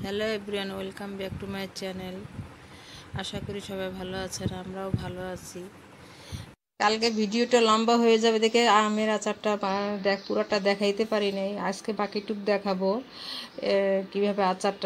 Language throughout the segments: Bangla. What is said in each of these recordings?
Hello everyone, welcome back to my channel. আশা করি সবাই ভালো আছেন, আমরাও ভালো আছি। কালকে ভিডিওটা লম্বা হয়ে যাবে দেখে আমের আচারটা পুরোটা দেখাইতে পারি নাই। আজকে বাকিটুক দেখাবো কিভাবে আচারটা।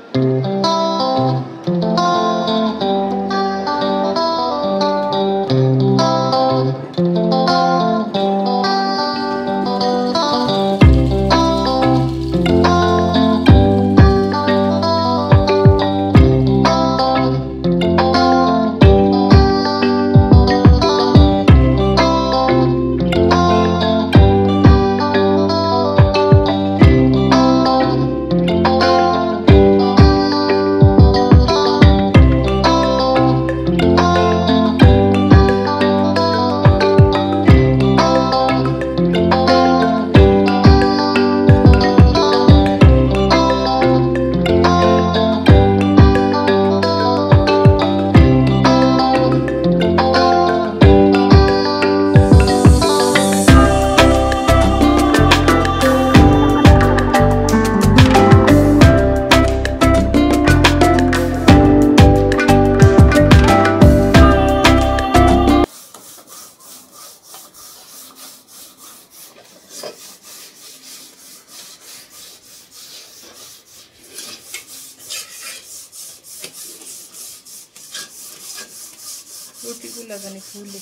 রুটিগুলো জানি ফুলে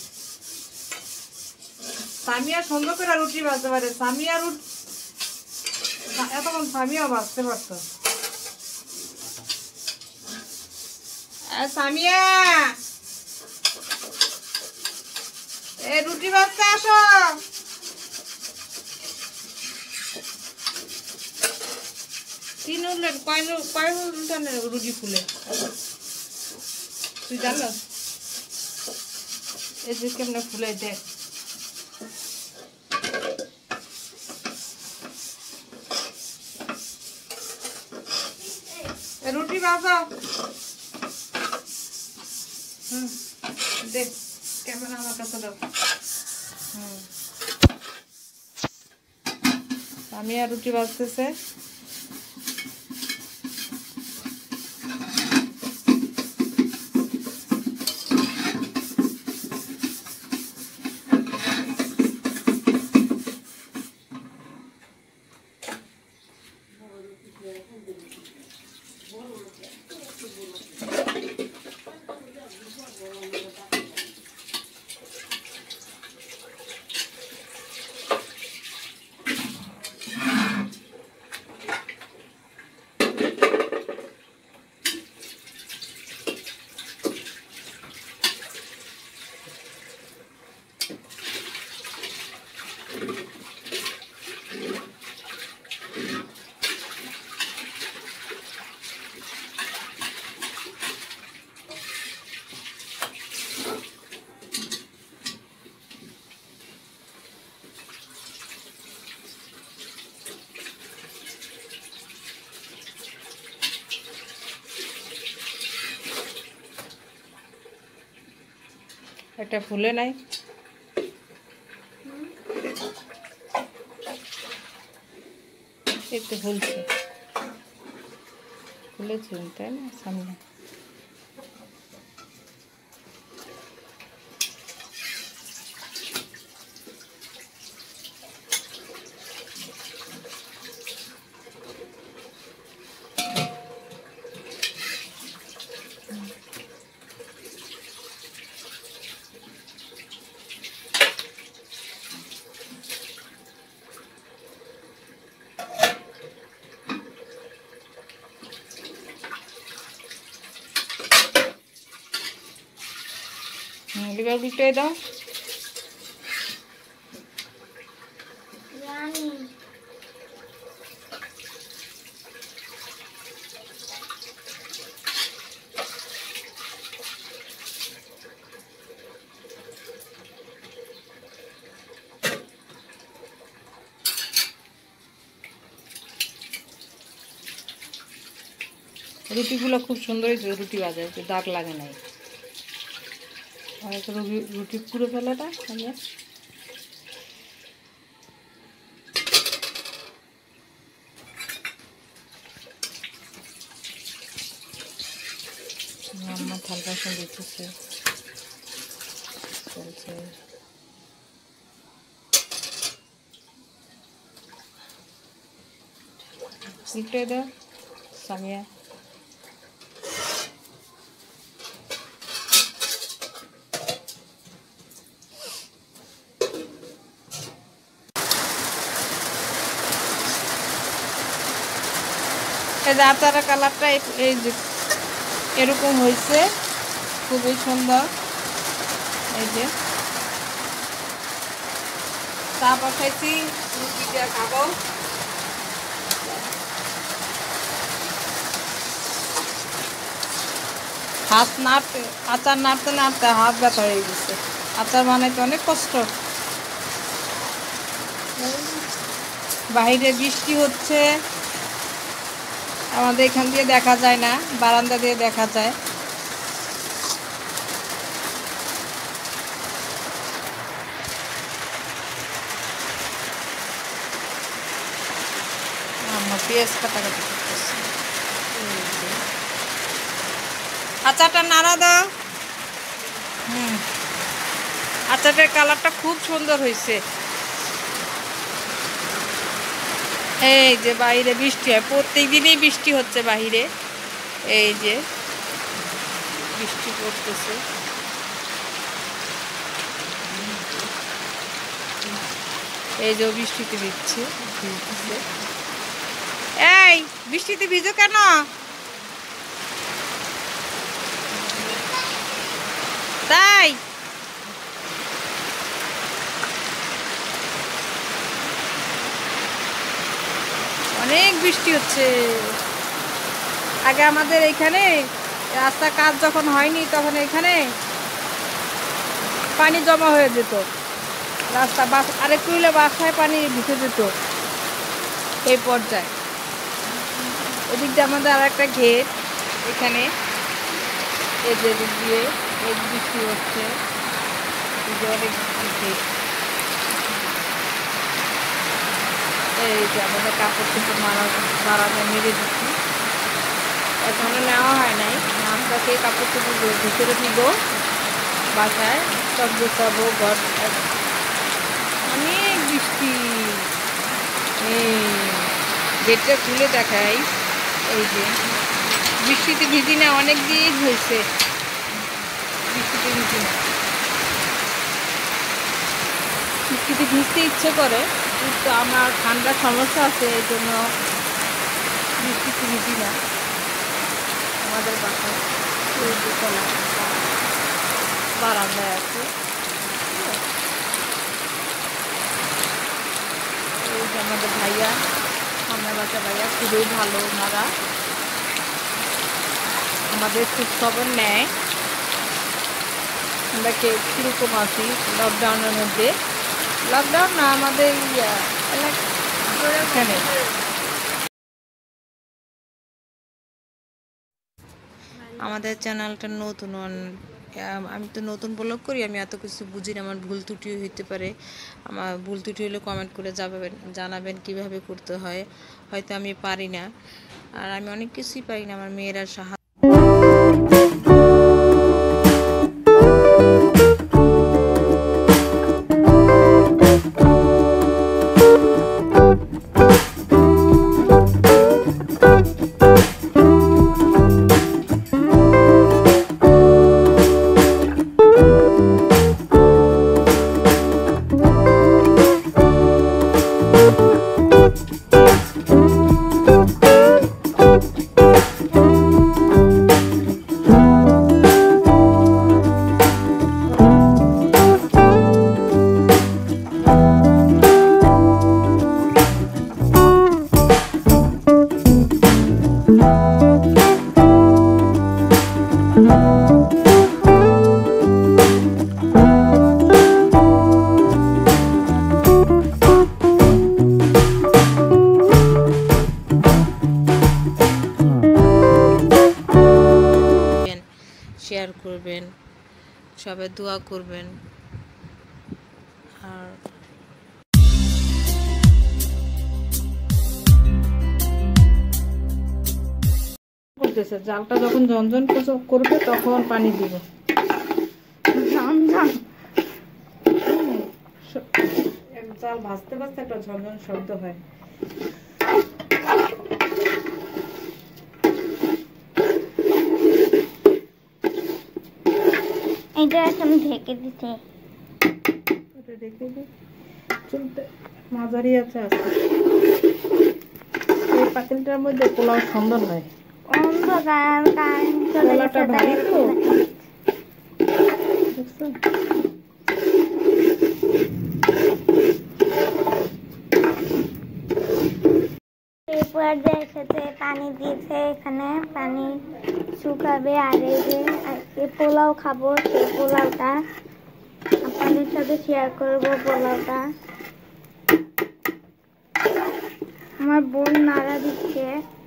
সামিয়া সুন্দর করে রুটি বাজতে পারে। সামিয়া এতক্ষণ সামিয়া বাজতে পারতো। সামিয়া এ রুটি বাজতে আসো। তিন উঠলেন কয় উল্টানের রুটি ফুলে তুই জানো? এই যে কেমনে ফুলে দেখ। রুটি বাজাও। দেখ ক্যামেরা আমার কাছে দাও। আমি আর রুটি বাজতেছে। একটা ফুলে নাই, একটু ফুলছে ফুলেছে তাই না? সামনে এবার উল্টে দাও। রুটিগুলো খুব সুন্দর হয়েছে, রুটি বাজে দাগ লাগে নাই। রুটি পুরো ফেলাটা আমি থাল বাসন দিতেছে চলছে। উল্টে দাও সামিয়া। এই যে আচারা কালারটা এই যে এরকম হয়েছে, খুবই সুন্দর। এই যে চা বসাইছি, রুটি দিয়ে খাবো। হাত নাড়তে, আচার নাড়তে নাড়তে হাত ব্যথা হয়ে গেছে। আচার বানাইতে অনেক কষ্ট। বাইরে বৃষ্টি হচ্ছে, আমাদের এখান দিয়ে দেখা যায় না, বারান্দা দিয়ে দেখা যায়। আমার পেঁয়াজ কাটাকাটি করতেছে। আচারটা নাড়া দাও। আচারের কালারটা খুব সুন্দর হয়েছে। এই যে বাইরে বৃষ্টি হয়, প্রত্যেক দিনই বৃষ্টি হচ্ছে বাহিরে। এই যে বৃষ্টি পড়তেছে। এই যে বৃষ্টিতে ভিজছে। এই বৃষ্টিতে ভিজো কেন? তাই অনেক বৃষ্টি হচ্ছে। আগে আমাদের এইখানে রাস্তা কাজ যখন হয়নি তখন এখানে পানি জমা হয়ে যেত, রাস্তা বাস আরেকটু হলে বাসায় পানি ঢুকে যেত এই পর্যায়ে। এদিক দিয়ে আমাদের আর একটা ঘের, এখানে এই যে দিক দিয়ে এই বৃষ্টি হচ্ছে, অনেক ঘের। এই যে আমাদের কাপড় চোপড় বাড়ানো মেরে দিচ্ছি, এখনো নেওয়া হয় নাই। নাস্তা খেয়ে কাপড় চোপড় ভিতরে দিব, বাসায় সব গুছাবো। ঘর অনেক বৃষ্টি। এই গেটটা খুলে দেখাই। এই যে বৃষ্টিতে ভিজি না, অনেক দিন হয়েছে বৃষ্টিতে ভিজি না। বৃষ্টিতে ভিজতে ইচ্ছে করে, কিন্তু আমার ঠান্ডার সমস্যা আছে, এই জন্য বৃষ্টিতে ভিজি না। আমাদের বাসায় বারান্দায় আছে। এই যে আমাদের ভাইয়া, সামনের বাচ্চা ভাইয়া, খুবই ভালো ওনারা, আমাদের খোঁজ খবর নেয়। আমরা কীরকম আছি লকডাউনের মধ্যে। লকডাউন না, আমাদের এখানে আমাদের চ্যানেলটা নতুন, আমি তো নতুন ব্লগ করি, আমি এত কিছু বুঝি না, আমার ভুল ত্রুটিও হইতে পারে। আমার ভুল ত্রুটি হলে কমেন্ট করে জানাবেন কিভাবে করতে হয়। হয়তো আমি পারি না, আর আমি অনেক কিছুই পারি না, আমার মেয়েরা সাহায্য। শেয়ার করবেন, সবাই দোয়া করবেন। আর করতেছে, জালটা যখন ঝনঝন করবে তখন পানি দিব। জাল ভাজতে ভাজতে একটা ঝনঝন শব্দ হয়। এটা এখন ঢেকে দিতে, এটা ঢেকে দিই। চুলতে মাঝারি আছে। এই পাতিলটার মধ্যে পোলাও সুন্দর হয়। অন্ধকার কারেন্ট চলে পোলাওটা গেছে, ভারী তো, দেখছো? এরপর সাথে পানি দিয়েছে, এখানে পানি শুকাবে। আর এই যে পোলাও খাবো, সেই পোলাওটা আপনাদের সাথে শেয়ার করবো। পোলাওটা আমার বোন নাড়া দিচ্ছে।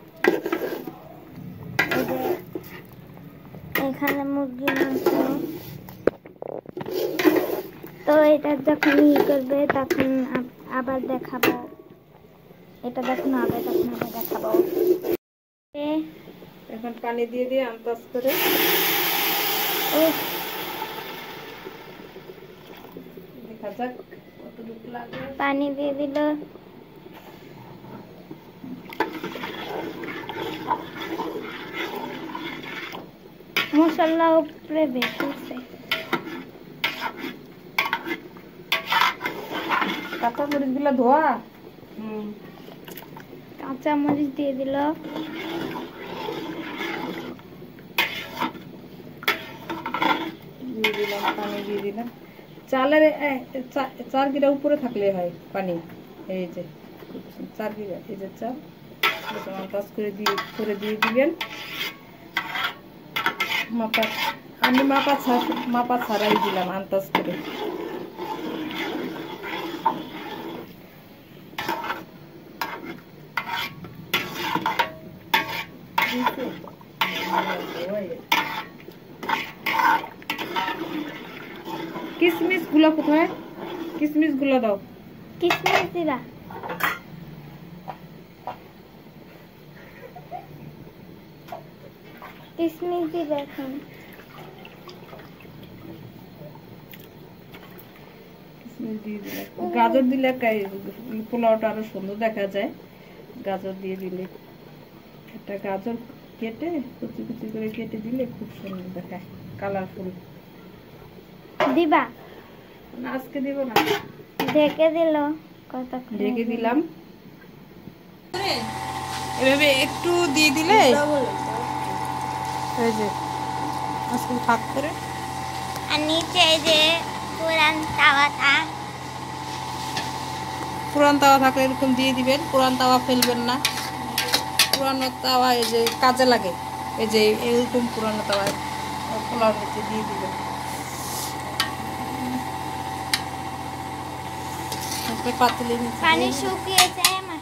এই যে এখানে মুরগি মাংস, তো এটা যখন করবে তখন আবার দেখাবো। এটা দেখুন, আবার দেখাবো। এখন পানি দিয়ে দিয়ে আন্দাজ করে দেখা যাক কতটুকু লাগে। পানি দিয়ে দিল। মশলা উপরে বেশি, কাঁচা মরিচ গুলা ধোয়া, কাঁচা মরিচ দিয়ে দিল। দিয়ে দিলাম, পানি দিয়ে দিলাম। চালের চার গিরা উপরে থাকলে হয় পানি। এই যে চার গিরা, এই যে চাল আন্দাজ করে দিয়ে দিবেন। আমি মাপা ছাড়াই দিলাম আন্দাজ করে। কিসমিস গুলো কোথায়? কিসমিস গুলো দাও। কিসমিস দিবা? কিসমিস দিবে এখন। গাজর দিলে পোলাওটা আরো সুন্দর দেখা যায়। গাজর দিয়ে দিলে, একটা গাজর কেটে কুচি কুচি করে কেটে দিলে খুব সুন্দর দেখায়, কালারফুল। দিবা? আজকে দিব না, ঢেকে দিল। ঢেকে দিলাম। এভাবে একটু দিয়ে দিলে এই যে আজকে ফাঁক করে। আর নিচে এই যে পুরান তাওয়াটা, পুরান তাওয়া থাকলে এরকম দিয়ে দিবেন, পুরান তাওয়া ফেলবেন না। পুরানো তাওয়া এই যে কাজে লাগে, এই যে এরকম পুরানো তাওয়া পোলাও নিচে দিয়ে দিবেন। পানি শুকিয়েছে।